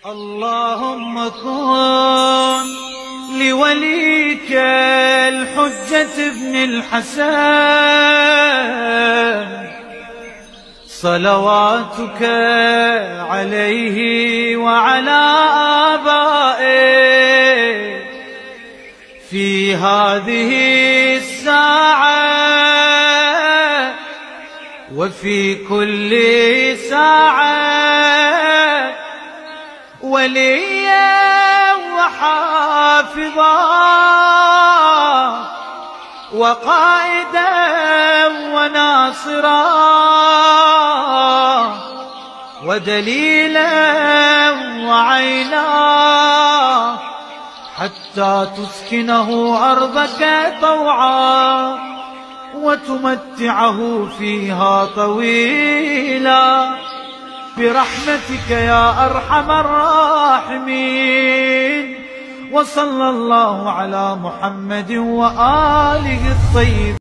اللهم كن لوليك الحجة ابن الحسن صلواتك عليه وعلى آبائه في هذه الساعة وفي كل ساعة وليا وحافظا وقائدا وناصرا ودليلا وعينا حتى تسكنه أرضك طوعا وتمتعه فيها طويلا برحمتك يا أرحم الراحمين. وصلى الله على محمد وآله الطيبين.